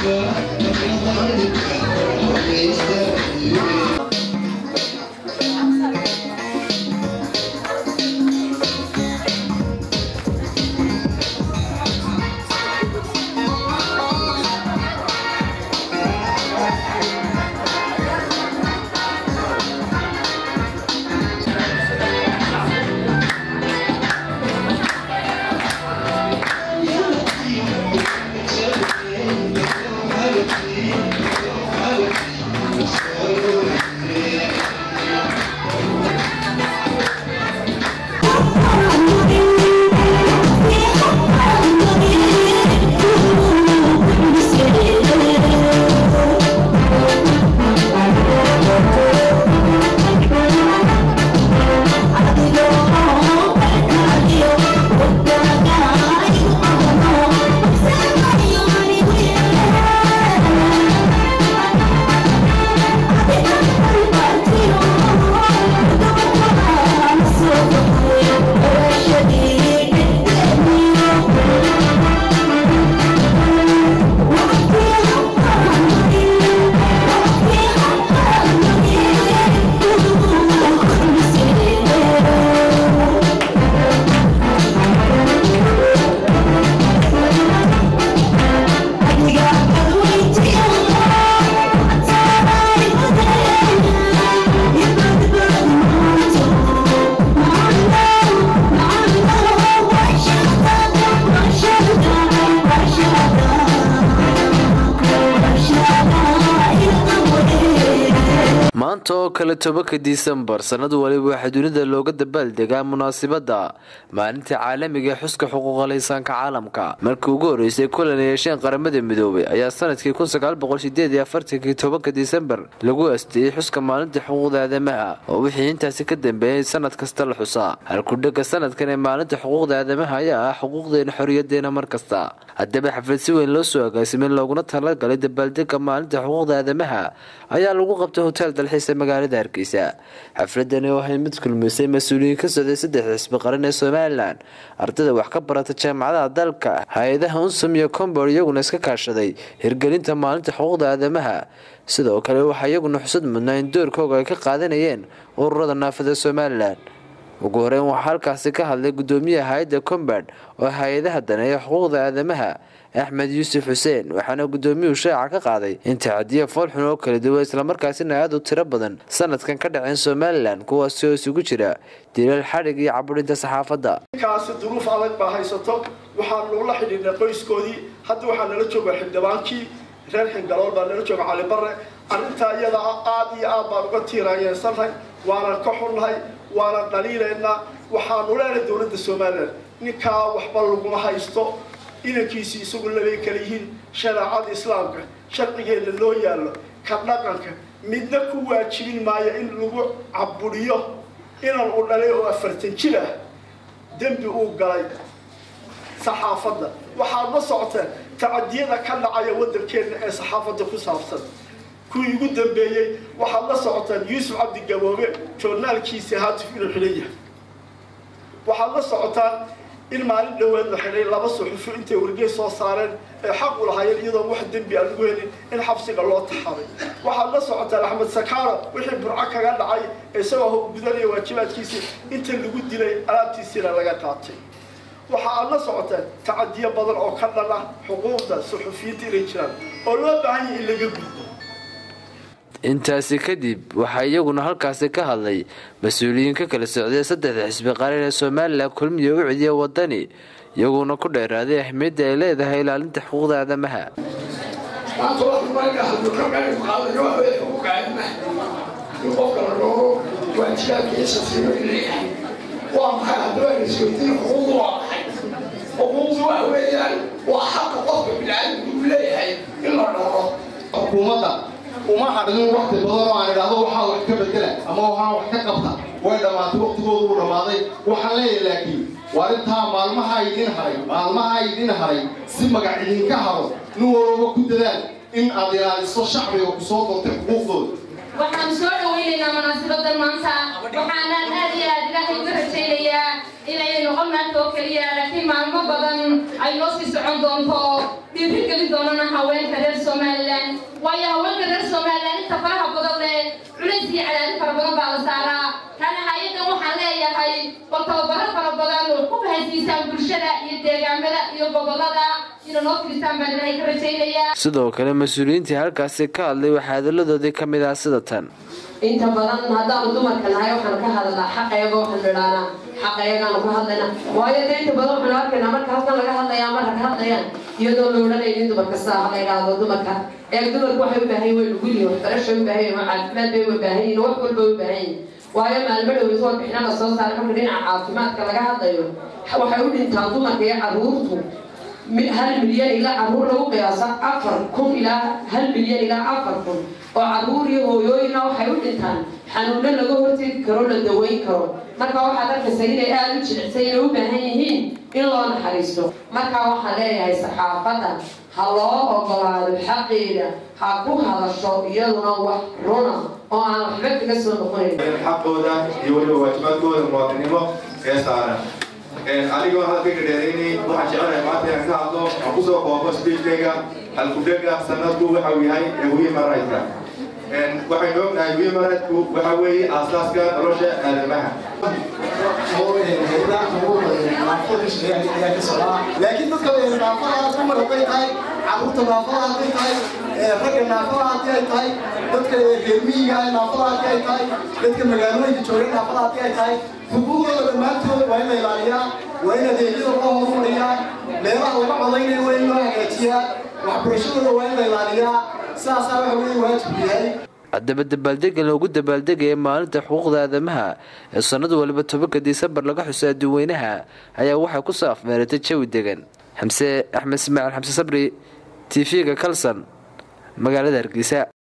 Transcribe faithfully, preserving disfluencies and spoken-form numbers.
maanta kala tobanka December sanadu waliba waxa dunida looga dabaaldegaa munaasabada maalinta caalamiga ee xuska xuquuqda insaanka caalamka markii ugu horeysay kulan yeesheen qaramada midoobay ayaa sanadkii kun sagaal boqol sideed iyo afartan tobanka December lagu aastay xuska maalinta xuquuqda aadamaha oo wixii intaas ka dambeeyay sanad kasta la xusaa halku dhaga sanadkan ee maalinta xuquuqda aadamaha ayaa xaquuqdeena xorriyadeena markasta haddaba xaflad si weyn loo soo agaasimay looguna talagalay dabaaldega maalinta xuquuqda aadamaha ayaa lagu qabtay hotel dalxiis magaalada Hargeysa xafladani waxay mid kulmisay mas'uuliyiin ka socday saddex xisbi qaran ee Soomaaliland ardayda wax ka barata jaamacadaha dalka hay'adaha unsum iyo Comboard iyaguna iska kaashaday hirgelinta maalinta xuquuqda aadamaha sidoo kale waxa iyaguna xusad mudnaa in doorkooda ay ka qaadanayeen ururada naafada Soomaaliland ugu horeyn waxa halkaasi ka hadlay gudoomiyaha hay'adda Comboard oo hay'adaha daneeya xuquuqda aadamaha Ahmed Yusuf Hussein waxaana gudoomiyuhu shaaca ka qaaday in tacadiyo foolxun oo kala duwan isla markaasina aad u tiro badan sanadkan ka dhacay Soomaaliland kuwaas oo isugu jira dilal xarig iyo caburinta saxaafadda kaas duruuf adag baa haysato waxaan loo la xidhiidhnay qoyskoodii hadda waxaan nala joogaa xildhibaankii reer Xingalool baa nala jooga Cali Barre arinta iyada aad iyo aad baan uga tiiraayeensanay waana ka xunnahay waana dhaliileynaa waxaan u leenahay dawladda Soomaaliland ninka waxba lagu haysto inankiisi isugu labay kala yihiin shariicada islaamka sharcigeeda loo yaalo ka dhaqanka midna ku waajibin maayo in lagu caburiyo inaan u dhalay oo afartan jir ah dambi uu galay saxaafadda waxaad la socotaan tacadiyada ka dhacaya waddankeena ee saxaafadda ku saabsan kuwii ugu dambeeyay waxaad la socotaan Yuusuf Cabdi Gaboobe joornaalkiisa haatif inuu xilaya waxaad la socotaan in maalin dhawaad la xiray laba suxufi intay wargeys soo saareen ee xaq u lahaayeen iyadoo wax dambi aan lagu helin in xabsiga loo taxabay waxaad la socotaan Axmed Sakaaro wixii burco kaga dhacay isagoo gudanaya waajibaadkiisa inta lagu dilay alaabtiisina laga qaatay waxa aad la socotaan tacadiyo badan oo ka dhan ah xuquuqda suxufiyiinta inay jiraan oo loo baahan yahay in laga gudbo intaasi kadib waxa iyaguna halkaasi ka hadlay mas'uuliyiin ka kala socday saddex xisbi qaran ee Soomaaliland kulmiye u ciidiya wadani iyaguna ku dheeraaday ahmiyadda ay leedahay ilaalinta xuquuqda aadamaha وما حددوا وقت بدر عن هذا وحاول كبدله أما هو وقت قبضة وإذا ما توقف جوده رمادي وحلي لكن وارتها مالما هايدين هاي مالما هايدين هاي سمع قاعدين كهرو نور وقت ذا إن أديان الصوت شعبي وصوت وتحقوقه waxaan soo dhaweynaynaa munaasabada maanta waxaana aad iyo aad ilaahay uga rajaynayaa inay noqon maanta oo kaliya laakiin maalmo badan ay noo sii socon doonto dhiirigelin doonana haweenka reer Somaliland waayo haweenka reer Somaliland inta faraha badan leh culays iyo cadaadis fara badan baa la saaraa kana hay'adan waxaan leeyahay tababaro fara badan oo ku fahansiisan bulshada iyo deegaamada iyo gobolada ina noo fiirsan baan ilaahay ka rajaynayaa. sidoo kale mas'uuliyiintii halkaasi ka hadlay waxa hadaladoodii ka mid ah sida tan inta badan haddaan dumarka nahay waxaan ka hadalnaa xaqeega waxaan nidhaanaa xaqeegaan ku hadlaynaa waayo dee inta badan waxaan arkaynaa marka halkan laga hadlayaa marka ka hadlayaan iyadoo la odhanaynin dumarka saa ha la yidhaahdo dumarka ee dumarku waxay u baahan yihiin way nugul yihiin waxbarasho u baahan yihiin caafimaad bay u baahan yihiin wax walba u baahan yihiin waayo maalmo dhoweyso warbixina la soo saaray marka dhinaca caafimaadka laga hadlayo waxay u dhintaan dumarka iyo carruurtu hal milyan ilaa carruur lagu qiyaasa afar kun ilaa hal milyan ilaa afar kun oo carruur iyo hooyooyina waxay u dhintaan xanuuno laga hortegi karo la daweyn karo marka waxaad arkaysaa inay aada u jilicsan inay u baahan yihiin in loo naxariisto marka waxaan leeyahay saxaafadda ha loo ogolaado xaqeeda ha ku hadasho iyaduna wax runa oo aan waxba kaga soo noqonayn xaqooda iyo weliba waajibaadkooda muwaadinimo ee saaran anigoo halka gadheeraynay waxaan jecelahay maanta inaan ka hadlo aan kusoo koobo speechkayga halkudhega sanadku waxa uu yahay women rights waxaynu ognahay women rights-ku waxa weeye aasaaska nolosha aadamaha laakiin dadka naafada dumar hadday tahay carruurta naafada hadday tahay ragga naafada haddii ay tahay dadka reer miyiga naafada haddii ay tahay dadka magaalooyinka jooga naafada haddii ay tahay xuquuqdooda dhammaantood waa in la ilaaliyaa waa in adeegyada loo horumariyaa meelaha laga codaynayo waa in loo hagaajiyaa waxbarashadooda waa in la ilaaliyaa sidaasaa waxa weeye waajib yahay haddaba dabaaldegan loogu dabaaldegaya maalinta xuquuqda aadamaha ee sanad waliba tobanka Disembar laga xusaa dadweynaha ayaa waxay ku soo afmeeratay jawi degan xamse axmed ismaaciil xamse sabri T V-ga Kalsan magaalada Hargeysa.